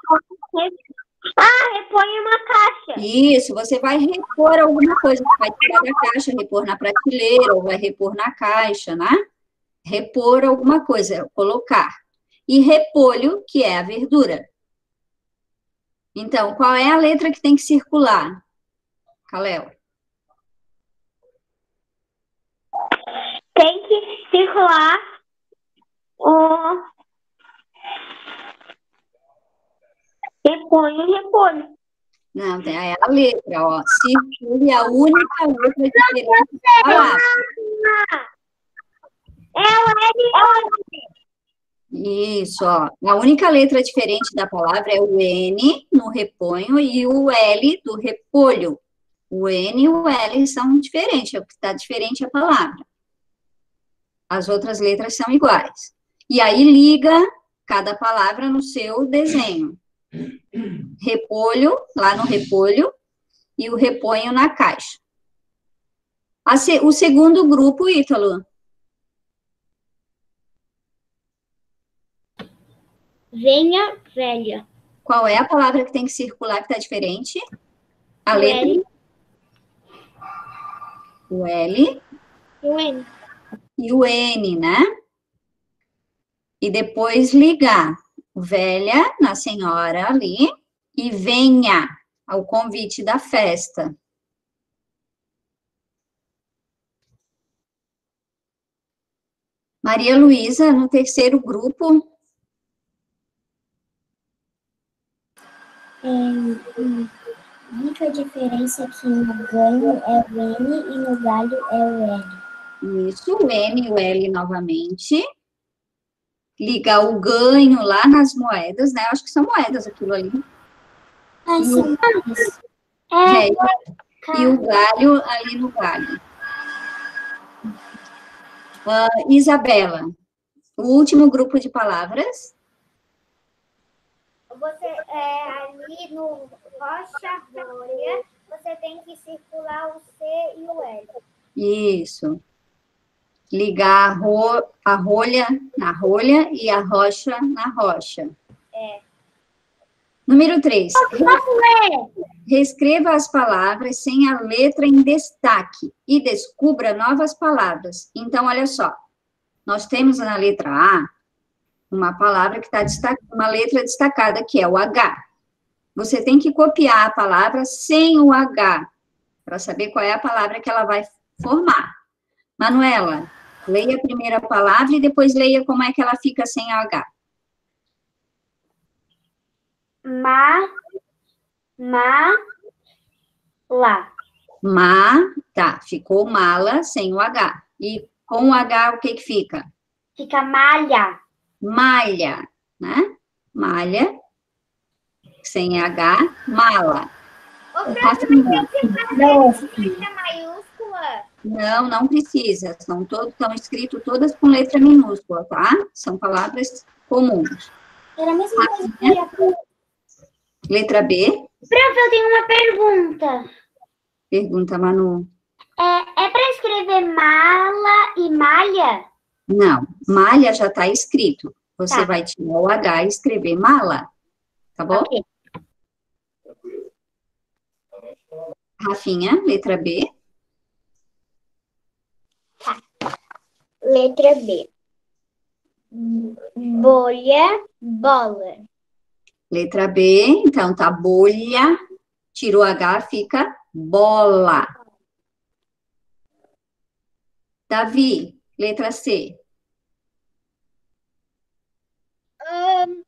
Ah, repõe uma caixa. Isso, você vai repor alguma coisa. Você vai tirar da caixa, repor na prateleira, ou vai repor na caixa, né? Repor alguma coisa, colocar. E repolho, que é a verdura. Então, qual é a letra que tem que circular, Kalel? Tem que circular o repõe o repolho. Não, tem é a letra, ó. Circule a única letra diferente da palavra. É o L. Isso, ó. A única letra diferente da palavra é o N no reponho e o L do repolho. O N e o L são diferentes, é o que está diferente a palavra. As outras letras são iguais. E aí liga cada palavra no seu desenho. Repolho, lá no repolho, e o reponho na caixa. A se, o segundo grupo, Ítalo. Venha, velha. Qual é a palavra que tem que circular que está diferente? A O letra? L. O L. O N. E o N, né? E depois ligar velha na senhora ali e venha ao convite da festa. Maria Luísa, no terceiro grupo. É, Explica a diferença que no ganho é o N e no galho é o L. Isso, o N e o L novamente. Ligar o ganho lá nas moedas, né? Acho que são moedas aquilo ali. Ah, sim. É, e o galho ali no galho. Uh, Isabela, o último grupo de palavras. Você, é, ali no rocha, rolha, você tem que circular o C e o L. Isso. Ligar a, ro a rolha na rolha e a rocha na rocha. É. Número três. Reescreva as palavras sem a letra em destaque e descubra novas palavras. Então, olha só. Nós temos na letra A uma palavra que está destacada, uma letra destacada, que é o H. Você tem que copiar a palavra sem o H, para saber qual é a palavra que ela vai formar. Manuela, leia a primeira palavra e depois leia como é que ela fica sem o H. Ma, ma, lá. Ma, tá, ficou mala sem o H. E com o H, o que que fica? Fica malha. Malha, né? Malha, sem H, mala. Ô, professor, mas tem que fazer letra maiúscula? Não, não precisa. São todos, estão escritos todas com letra minúscula, tá? São palavras comuns. Era a mesma coisa que eu ia... Letra B. Prof, eu tenho uma pergunta. Pergunta, Manu. É, é para escrever mala e malha? Não, malha já está escrito. Você Tá. vai tirar o H e escrever mala. Tá bom? Ok. Rafinha, letra B. Letra B. Bolha, bola. Letra B, então tá bolha. Tira o H, fica bola. Davi, letra C. Ahn,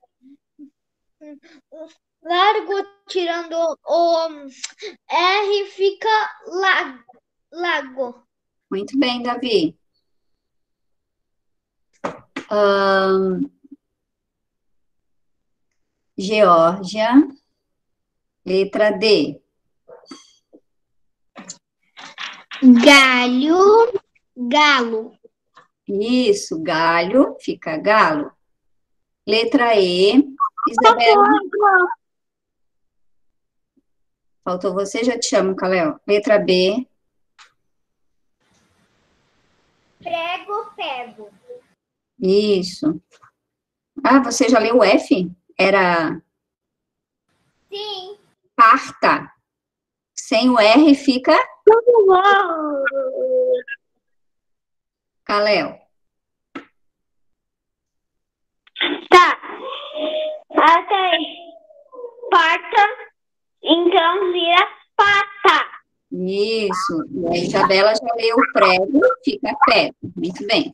largo tirando o R fica lago. lago. Muito bem, Davi. Ahn, Geórgia, letra D. Galho, galo. Isso, galho, fica galo. Letra E. Isabela. Faltou você, já te chamo, Caléo. Letra B. Prego, pego. Isso. Ah, você já leu o F? Era Sim. parta. Sem o R fica Caléo. Tá. Até parta, então vira pata. Isso. E a Isabela já leu o prego, fica pego. Muito bem.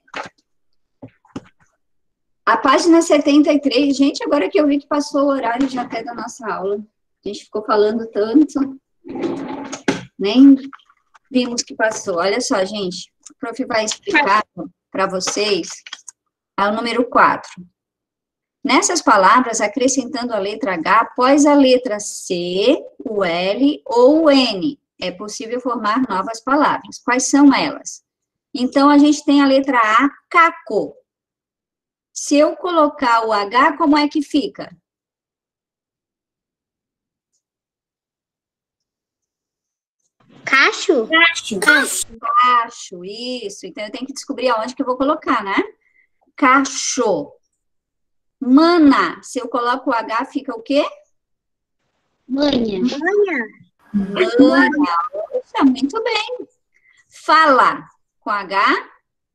A página setenta e três, gente, agora que eu vi que passou o horário já até da nossa aula. A gente ficou falando tanto, nem vimos que passou. Olha só, gente, o prof vai explicar para vocês o número quatro. Nessas palavras, acrescentando a letra H após a letra C, o L ou o N, é possível formar novas palavras. Quais são elas? Então, a gente tem a letra A, caco. Se eu colocar o H, como é que fica? Cacho? Cacho. Cacho, isso. Então, eu tenho que descobrir aonde que eu vou colocar, né? Cacho. Mana, se eu coloco o H, fica o quê? Manha. Mana. Poxa, muito bem. Fala, com H?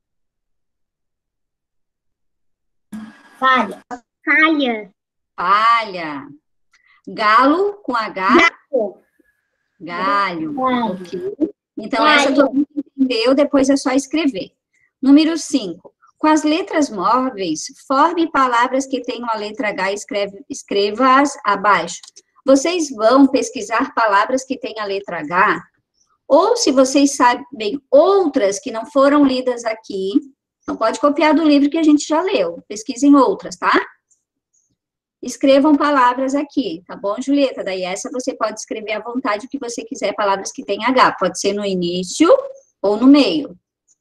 Falha. Falha. Palha. Galo, com H? Galho. Galho. Galho. Ok. Então, Galho. essa todo mundo entendeu, depois é só escrever. Número cinco. Com as letras móveis, forme palavras que tenham a letra H e escreve, escreva-as abaixo. vocês vão pesquisar palavras que têm a letra H, ou se vocês sabem outras que não foram lidas aqui, não pode copiar do livro que a gente já leu, pesquisem outras, tá? Escrevam palavras aqui, tá bom, Julieta? Daí essa você pode escrever à vontade o que você quiser, palavras que têm H, pode ser no início ou no meio.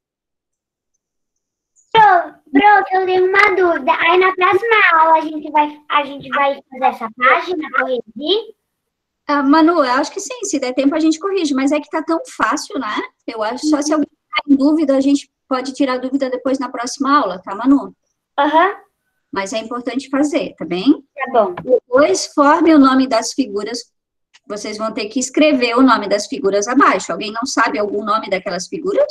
Prof, eu tenho uma dúvida. Aí na próxima aula a gente vai, a gente vai fazer essa página, corrigir? Ah, Manu, eu acho que sim, se der tempo a gente corrige, mas é que tá tão fácil, né? Eu acho só se alguém tá em dúvida, a gente pode tirar dúvida depois na próxima aula, tá, Manu? Aham, uhum. Mas é importante fazer, tá bem? Tá bom. Depois forme o nome das figuras, vocês vão ter que escrever o nome das figuras abaixo. Alguém não sabe algum nome daquelas figuras?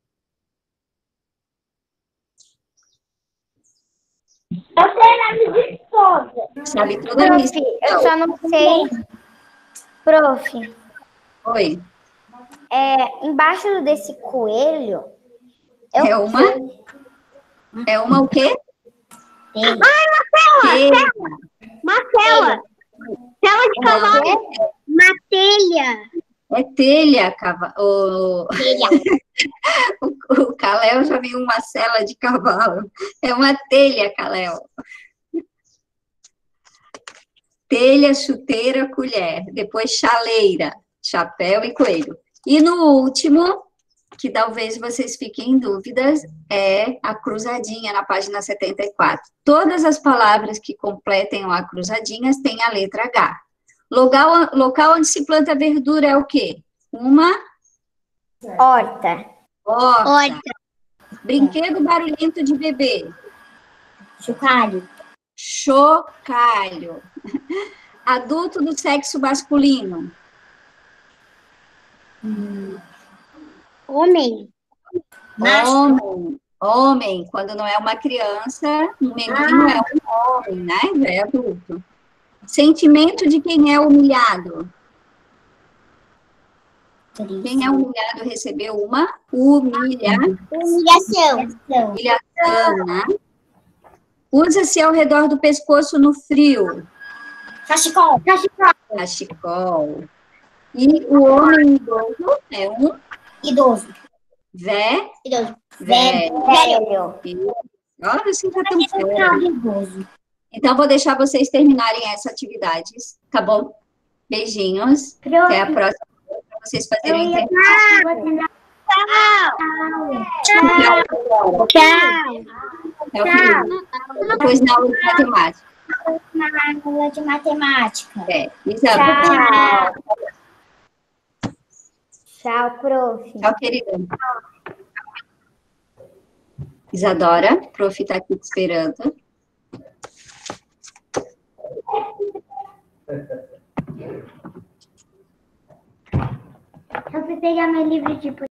Eu sei nome de todas. Sabe toda a lista? Eu só não sei. Prof, Oi. é, embaixo desse coelho... É uma... É uma o quê? Ai, Marcela! Marcela! Tela de cavalo! Uma telha! É telha, cava... o... Telha. o, o Caléu já viu uma cela de cavalo. É uma telha, Caléu. Telha, chuteira, colher. Depois chaleira, chapéu e coelho. E no último, que talvez vocês fiquem em dúvidas, é a cruzadinha na página setenta e quatro. Todas as palavras que completem a cruzadinhas têm a letra H. Local, local onde se planta verdura é o quê? Uma Horta. horta. Horta. Brinquedo barulhento de bebê. Chocalho. Chocalho. Adulto do sexo masculino. Homem. Homem. Homem, quando não é uma criança, um menino é um homem, né? Já é adulto. Sentimento de quem é humilhado. Quem é humilhado recebeu uma humilha... Humilhação. humilhação, né? Usa-se ao redor do pescoço no frio. Cachecol. Cachecol. Cachecol. E o homem idoso é um Idoso. vé... Idoso. velho. Velho. Olha, você já tá muito velho. Idoso. Então, vou deixar vocês terminarem essas atividades, tá bom? Beijinhos. Até a próxima, para vocês fazerem o intervalo. Tchau. Tchau. Até o fim. Depois na aula de matemática. Na aula de matemática. É, Isabel. Tchau. Tchau, prof. Tchau, querida. Isadora, prof está aqui te esperando. Eu fui pegar meu livro de